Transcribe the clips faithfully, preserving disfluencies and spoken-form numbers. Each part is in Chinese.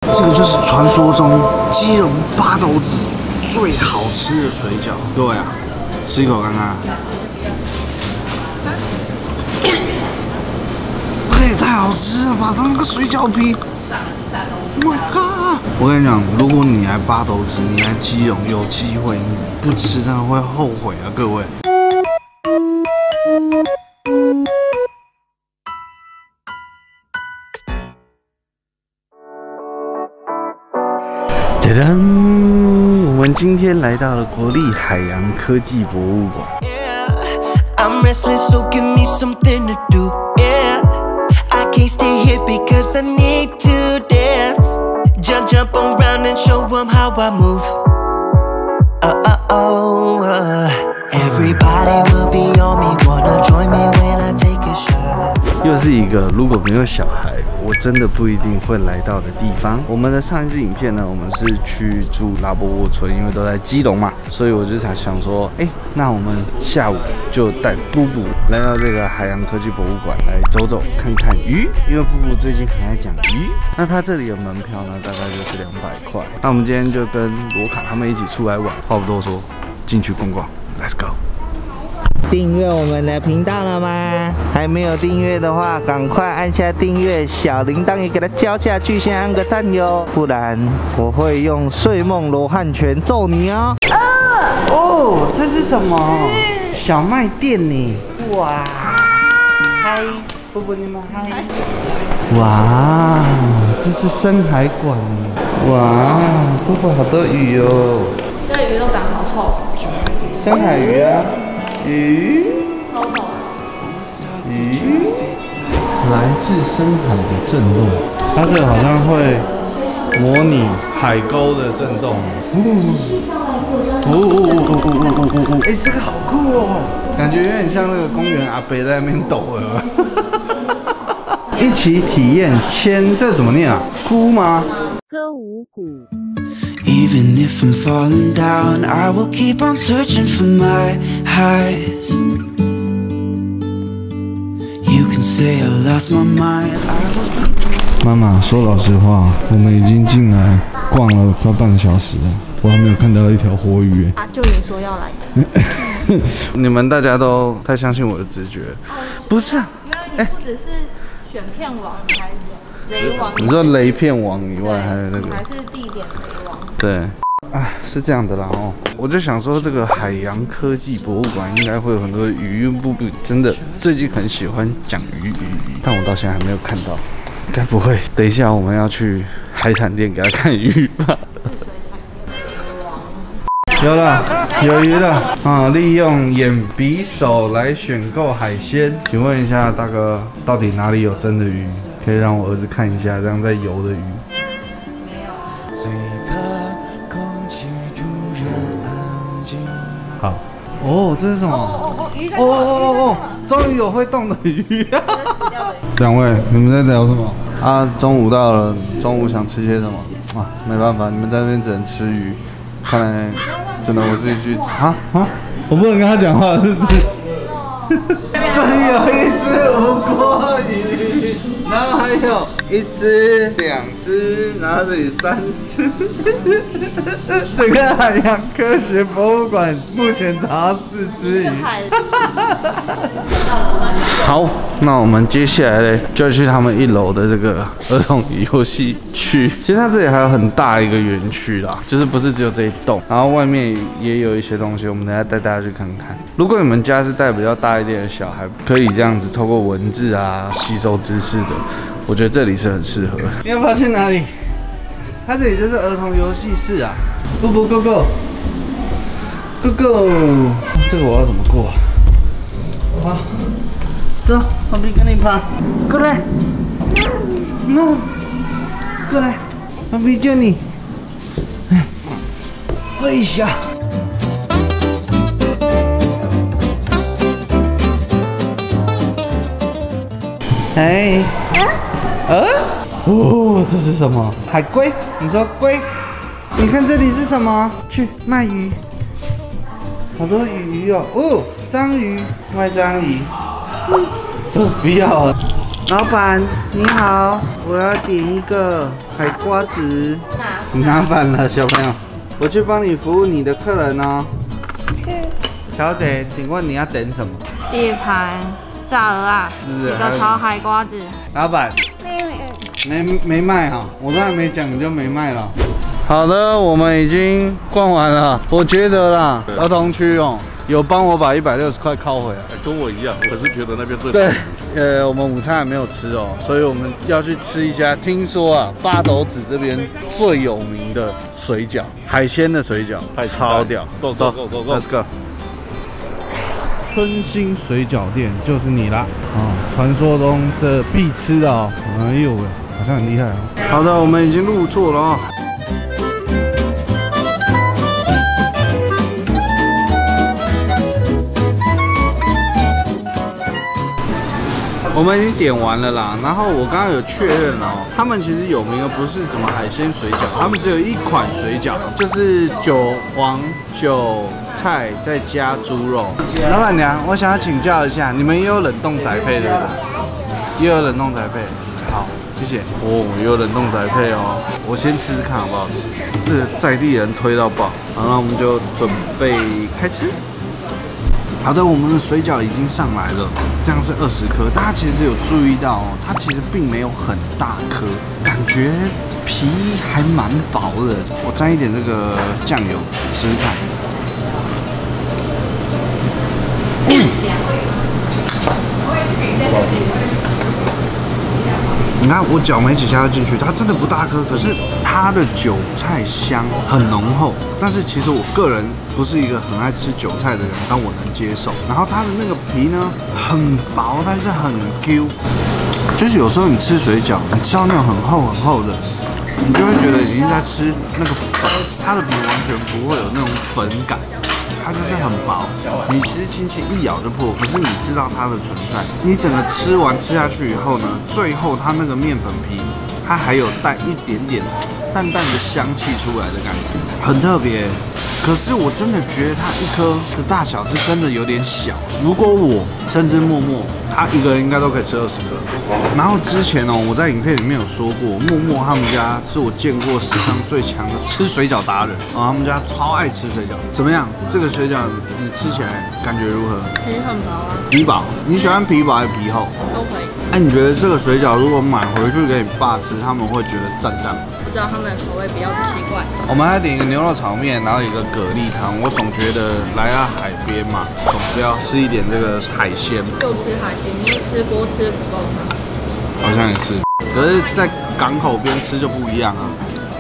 这个就是传说中基隆八斗子最好吃的水饺。各位啊，吃一口看看。这也太好吃了吧！它那个水饺皮 ，Oh my god！ 我跟你讲，如果你来八斗子，你来基隆有机会，你不吃真的会后悔啊，各位。 噔噔，我们今天来到了国立海洋科技博物馆。I'm restless, so give me something to do. Yeah, I can't stay here because I need to dance. Jump, jump around and show them how I move. Oh, oh, oh. Uh, everybody will be on me, wanna join me when I take a shot. 又是一个如果没有小孩，我真的不一定会来到的地方。我们的上一支影片呢，我们是去住拉波沃村，因为都在基隆嘛，所以我就才想说，哎、欸，那我们下午就带布布来到这个海洋科技博物馆来走走看看鱼，因为布布最近很爱讲鱼。那他这里的门票呢，大概就是两百块。那我们今天就跟罗卡他们一起出来玩，话不多说，进去逛逛 ，Let's go。 订阅我们的频道了吗？还没有订阅的话，赶快按下订阅，小铃铛也给它敲下去，先按个赞哟，不然我会用睡梦罗汉拳揍你哦。哦，这是什么？小卖店呢？哇！嗨，布布你们嗨！哇，这是深海馆。哇，布布好多鱼哦。 这鱼都长好臭。 深海鱼啊。 鱼，鱼， 来自深海的震动， 它这个好像会模拟海沟的震动。哦哦哦哦哦哦哦哦！哎，这个好酷哦，感觉有点像那个公园阿伯在那边抖了。一起体验千，这怎么念啊？姑吗？ 歌舞谷。 Even if I'm falling down, I will keep on searching for my highs. You can say I lost my mind. I was. 妈妈，说老实话，我们已经进来逛了快半个小时了，我还没有看到一条活鱼。 啊，就你说要来的。 你们大家都太相信我的直觉，不是啊？ 因为你不只是选片王，你还是雷王。 你说雷片王以外，还有那个， 还是地点雷王。 对， 啊，是这样的啦哦，我就想说这个海洋科技博物馆应该会有很多鱼，布布真的最近很喜欢讲鱼鱼鱼，但我到现在还没有看到，该不会等一下我们要去海产店给他看鱼吧？有了，有鱼了啊！利用眼鼻手来选购海鲜，请问一下大哥，到底哪里有真的鱼？可以让我儿子看一下，这样在游的鱼。 好，哦，这是什么？哦哦哦，鱼在哦哦哦哦，终于有会动的鱼啊！两位，你们在聊什么？啊，中午到了，中午想吃些什么？啊，没办法，你们在那边只能吃鱼，看来只能我自己去吃。啊啊！我不能跟他讲话，是不是？真有一只无锅鱼，然后还有一只、两只，然后这里三只。整个海洋科学博物馆目前查到四只鱼。好，那我们接下来呢，就要去他们一楼的这个儿童游戏区。其实它这里还有很大一个园区啦，就是不是只有这一栋，然后外面也有一些东西，我们等下带大家去看看。如果你们家是带比较大一点的小孩，可以这样子透过文字啊吸收知识的，我觉得这里是很适合。你要不要去哪里？它这里就是儿童游戏室啊。Go go go go go go， 这个我要怎么过啊？好，走，我比跟你爬，过来 ，no， 过来，我比救你，喂一下。 哎，呃，哦，这是什么？海龟？你说龟？你看这里是什么？去卖鱼，好多鱼哦。哦，章鱼，卖章鱼。嗯，不要了。 老板你好，我要点一个海瓜子。麻烦了，小朋友，我去帮你服务你的客人哦。小姐，请问你要点什么？ 第一盘炸鹅啊，一个炒海瓜子。 老板，没没卖哈，我刚才没讲你就没卖了。好的，我们已经逛完了。我觉得啦，儿童区哦，有帮我把一百六十块靠回来。 跟我一样，我是觉得那边最对。呃，我们午餐还没有吃哦，所以我们要去吃一家，听说啊，八斗子这边最有名的水饺，海鲜的水饺，超屌。 Go go go go go，Let's go。春兴水饺店就是你啦！啊，传说中这必吃的哦。哎呦喂，好像很厉害哦。好的，我们已经入座了哦。我们已经点完了啦，然后我刚刚有确认哦，他们其实有名的不是什么海鲜水饺，他们只有一款水饺，就是韭黄韭菜再加猪肉。老板娘，我想要请教一下，你们也有冷冻宅配对不对？也有冷冻宅配，好，谢谢。哦，也有冷冻宅配哦，我先吃吃看好不好吃。这个在地人推到爆，好，那我们就准备开吃。好的，我们的水饺已经上来了，这样是二十颗。大家其实有注意到哦，它其实并没有很大颗，感觉皮还蛮薄的。我沾一点这个酱油吃吃看。嗯，你看我搅没几下就进去，它真的不大颗，可是它的韭菜香很浓厚。但是其实我个人不是一个很爱吃韭菜的人，但我能接受。然后它的那个皮呢，很薄，但是很 Q。就是有时候你吃水饺，你吃到那种很厚很厚的，你就会觉得已经在吃那个粉，它的皮完全不会有那种粉感。它就是很薄，你其实轻轻一咬就破，可是你知道它的存在。你整个吃完吃下去以后呢，最后它那个面粉皮，它还有带一点点淡淡的香气出来的感觉，很特别。可是我真的觉得它一颗的大小是真的有点小。如果我甚至默默，他一个人应该都可以吃二十颗。然后之前哦，我在影片里面有说过，默默他们家是我见过史上最强的吃水饺达人啊，他们家超爱吃水饺。怎么样？这个水饺你吃起来感觉如何？ 皮很薄啊。 皮薄？你喜欢皮薄还是皮厚？ 都可以。 哎、啊，你觉得这个水饺如果买回去给你爸吃，他们会觉得赞赞吗？ 不知道他们的口味比较奇怪。 我们还点一个牛肉炒面，然后一个蛤蜊汤。我总觉得来到海边嘛，总是要吃一点这个海鲜。 就吃海鲜，你一吃锅吃不够吗？ 好像也是，可是，在港口边吃就不一样啊。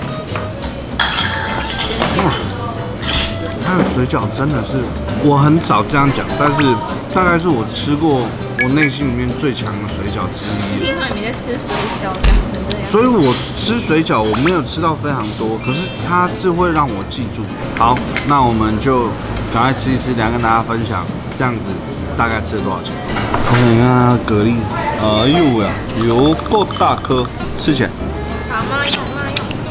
嗯，它的水饺真的是，我很少这样讲，但是大概是我吃过我内心里面最强的水饺之一。 听说你没在吃水饺，这样这样。 所以我吃水饺我没有吃到非常多，可是它是会让我记住。好，那我们就赶快吃一吃，等下跟大家分享这样子大概吃了多少钱。你看它蛤蜊，哎呦呀，有够大颗，吃起来。 好吗？有吗？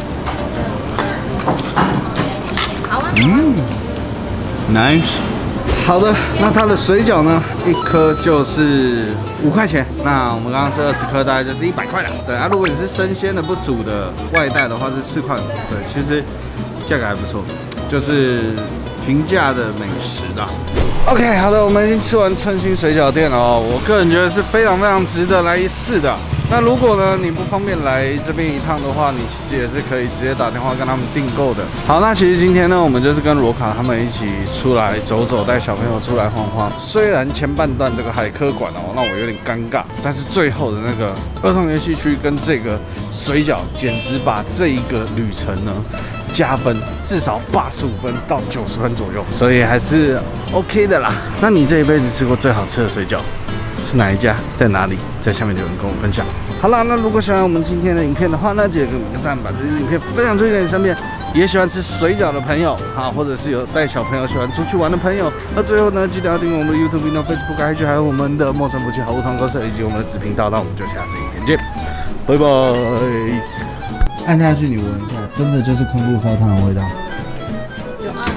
有。好啊。 嗯 ，nice。好的，那它的水饺呢，一颗就是五块钱。那我们刚刚是二十颗，大概就是一百块了。对啊，如果你是生鲜的不煮的外带的话是四块五。对，其实价格还不错，就是平价的美食啦。OK， 好的，我们已经吃完春兴水饺店了哦。我个人觉得是非常非常值得来一试的。那如果呢你不方便来这边一趟的话，你其实也是可以直接打电话跟他们订购的。好，那其实今天呢，我们就是跟罗卡他们一起出来走走，带小朋友出来晃晃。虽然前半段这个海科馆哦让我有点尴尬，但是最后的那个儿童游戏区跟这个水饺，简直把这一个旅程呢加分，至少八十五分到九十分左右，所以还是 OK 的啦。那你这一辈子吃过最好吃的水饺是哪一家？在哪里？在下面留言跟我分享。好啦，那如果喜欢我们今天的影片的话，那记得给我们一个赞，把这支影片分享出去给你身边也喜欢吃水饺的朋友啊，或者是有带小朋友喜欢出去玩的朋友。那最后呢，记得要订阅我们的 YouTube 频道、Facebook、I G， 还有我们的陌生夫妻好物团购社以及我们的子频道。那我们就下次影片见，拜拜。按下去，你闻一下，真的就是昆布烧汤的味道。 有啊。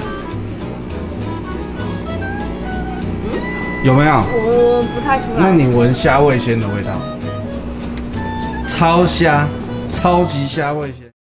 有没有？ 我不太出来。 那你闻虾味鲜的味道？ 超虾，超级虾味鲜。